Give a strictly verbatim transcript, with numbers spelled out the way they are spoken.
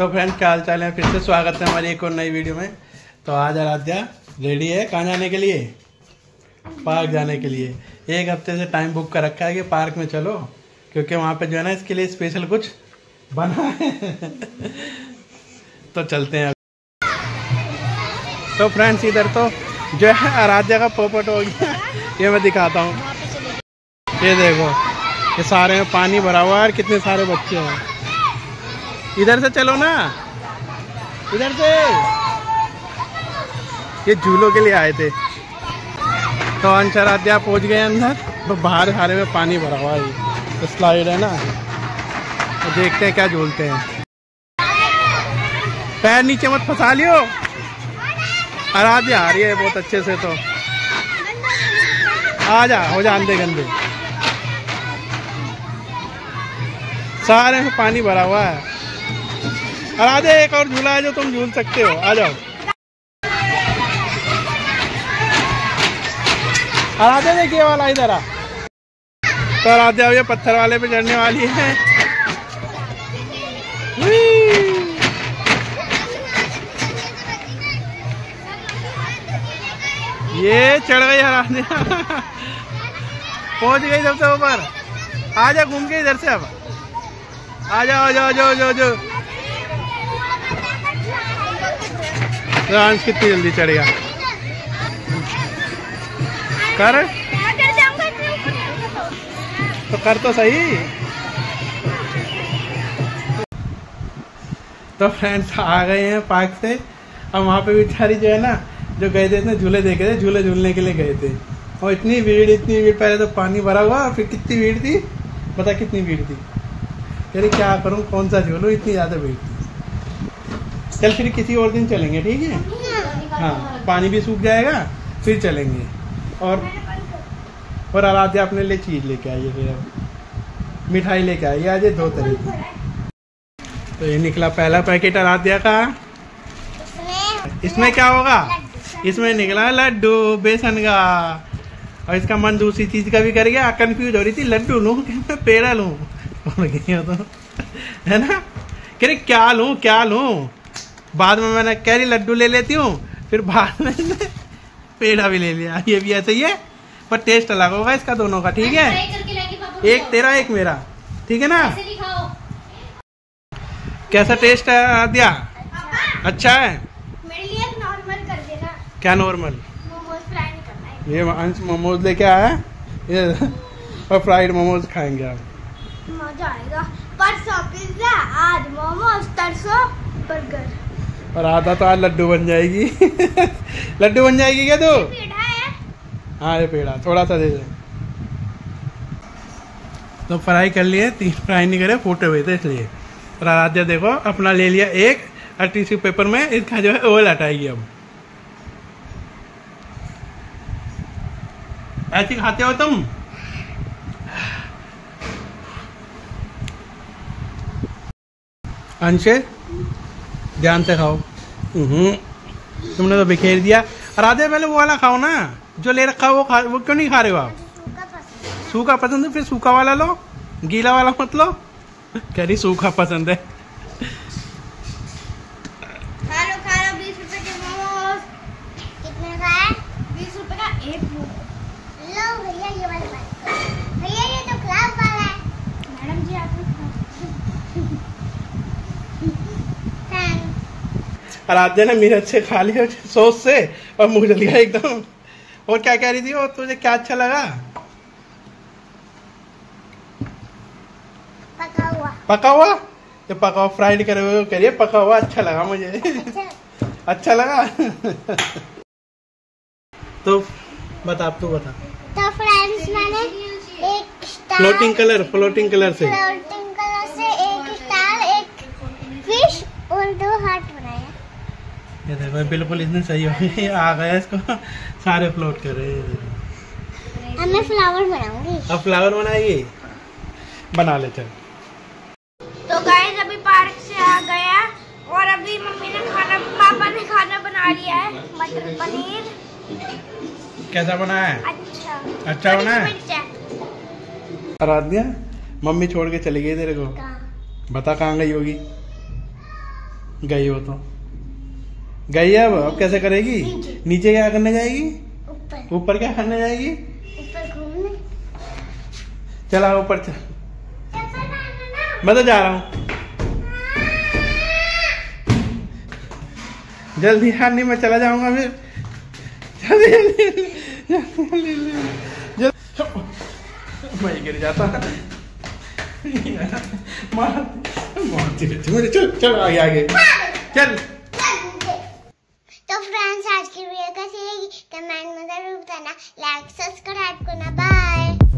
तो फ्रेंड्स क्या हाल चाल है, फिर से स्वागत है हमारी एक और नई वीडियो में। तो आज आराध्या रेडी है कहाँ जाने के लिए? पार्क जाने के लिए। एक हफ्ते से टाइम बुक कर रखा है कि पार्क में चलो, क्योंकि वहाँ पे जो है ना इसके लिए स्पेशल कुछ बना है। तो चलते हैं। तो फ्रेंड्स इधर तो जो है आराध्या का पोपट हो गया। ये मैं दिखाता हूँ, ये देखो, ये सारे में पानी भरा हुआ है और कितने सारे बच्चे हैं। इधर से चलो ना, इधर से। ये झूलों के लिए आए थे। तो अंश आराध्या पहुँच गए अंदर। तो बाहर सारे में पानी भरा हुआ है, तो स्लाइड है ना, तो देखते हैं क्या झूलते हैं। पैर नीचे मत फंसा लियो। आराध्या आ रही है बहुत अच्छे से, तो आ जा, हो जा अंधे गंदे। सारे में पानी भरा हुआ है। आराध्या एक और झूला है जो तुम झूल सकते हो, आ जाओ। आराध्या देखिए वाला इधर आ। तो आराध्या ये पत्थर वाले पे चढ़ने वाली है। ये चढ़ गई आराध्या, पहुंच गई सबसे ऊपर। आ जा घूम के इधर से, अब आ जाओ, जाओ जाओ जाओ जाओ। अंश कितनी जल्दी चढ़ गया। कर तो कर तो सही। तो फ्रेंड्स आ गए हैं पार्क से। अब वहाँ पे बेचारी जो है ना, जो गए थे इतने झूले देखे थे, झूले झूलने के लिए गए थे, और इतनी भीड़ इतनी भीड़। पहले तो पानी भरा हुआ, फिर कितनी भीड़ थी पता, कितनी भीड़ थी। अरे क्या करूँ, कौन सा झूलूं, इतनी ज़्यादा भीड़ थी। चल फिर किसी और दिन चलेंगे, ठीक है? हाँ, पानी भी सूख जाएगा, फिर चलेंगे। और और आराध्या अपने लिए चीज़ लेके आई है, फिर मिठाई लेके आई है आज, दो तरह की। तो ये निकला पहला पैकेट आराध्या का। इसमें क्या होगा? इसमें निकला लड्डू बेसन का। और इसका मन दूसरी चीज का भी कर गया, कंफ्यूज हो रही थी, लड्डू लूं कि मैं पेड़ा लूं। तो है ना, कह रही क्या लूं क्या लूं। बाद में मैंने कह रही लड्डू ले लेती हूँ, फिर बाद में पेड़ा भी ले लिया। ये भी ऐसे ही है, पर टेस्ट अलग होगा इसका दोनों का, ठीक है? एक तेरा एक मेरा, ठीक है ना? कैसा टेस्ट है आद्या? अच्छा है? मेरे लिए नॉर्मल कर देना। क्या नॉर्मल? मोमोज फ्राई नहीं करना है। ये अंश मोमोज लेके आया है, ये और फ्राइड मोमोज खाएंगे आप। मजा आएगा। परसों पिज्जा, आज मोमोज, तरसों बर्गर, और आधा तो आज लड्डू बन जाएगी। लड्डू बन जाएगी क्या तू? पेड़ा है। हाँ ये पेड़ा, थोड़ा सा दे दे। तो फ्राई कर लिए, तीन फ्राई नहीं करे, फूटे हुए थे इसलिए। और आराध्या देखो अपना ले लिया एक, और टिश्यू पेपर में इसका जो है ऑयल हटाएगी। अब ऐसी खाते हो तुम? अंशे ध्यान से खाओ। तुमने तो बिखेर दिया। आराध्या पहले वो वाला खाओ ना जो ले रखा है, वो खा, वो क्यों नहीं खा रहे हो आप? सूखा पसंद है, फिर सूखा वाला लो, गीला वाला मत लो। कह रही सूखा पसंद है। खा लो खा लो, बीस रुपए के मोमोज। कितने का है? बीस रुपए का एक मोमोज। लो भैया ये वाला भैया, ये तो क्लास वाला है। मैडम जी आप आराध्या ने मिर्च से खा लिया सॉस से, और मुंह जल गया एकदम। और क्या कह रही थी वो, तुझे क्या अच्छा लगा? पका हुआ। पका हुआ? तो पका हुआ फ्राइड करे हुए करिए, पका हुआ अच्छा लगा मुझे। अच्छा, अच्छा लगा। तो बता, अब तू बता। तो फ्रेंड्स मैंने एक star, floating colour, floating colour से फ्लोटिंग कलर से एक स्टार, एक फिश और दो हार्ट बनाया। ये देखो बिल्कुल इसने सही हो गई, आ गया इसको, सारे फ्लोट कर रहे हैं। अब मैं फ्लावर बनाऊंगी। अब फ्लावर बनाएगी, बना ले चल। तो गाइस अभी पार्क से आ गया, और अभी मम्मी ने खाना, पापा ने खाना बना लिया है, मटर पनीर। कैसा बना है? अच्छा अच्छा बना है। आराध्या मम्मी छोड़ के चली गई तेरे को, बता कहाँ गई होगी? गई हो तो गई है। अब अब कैसे करेगी? नीचे। नीचे क्या करने जाएगी? ऊपर ऊपर क्या करने जाएगी? ऊपर घूमने। चला ऊपर चल। चप्पल पहनना ना। मैं तो जा रहा हूँ। जल्दी यार, नहीं मैं चला जाऊंगा फिर। जल्दी जल्दी जल्दी जल्दी मैं गिर जाता। मार मारती रहती मुझे। चल चल आगे आगे चल। तो फ्रेंड्स आज की वीडियो कैसी लगी कमेंट में जरूर बताना, लाइक सब्सक्राइब करना, बाय।